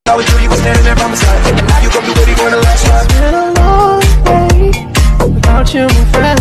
always knew you were standing there by my side, and now you come through, baby, going the last ride. It's been a long day without you, my friend.